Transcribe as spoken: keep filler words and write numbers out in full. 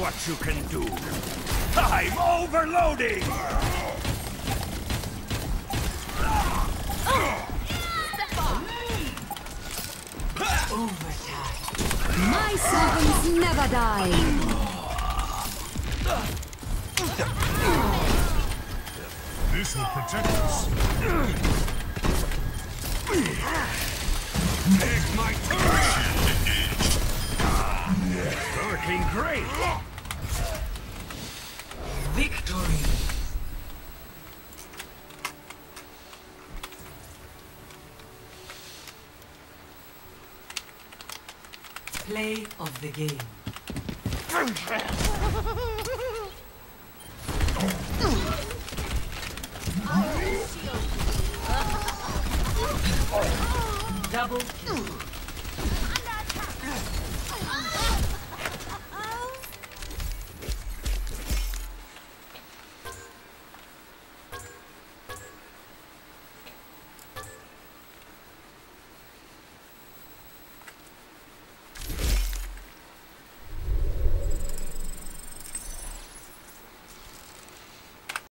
what you can do. I'm overloading! Overtime. My servants never die. This will protect us. Take my turn! Working great! Victory! Play of the game. Double kill.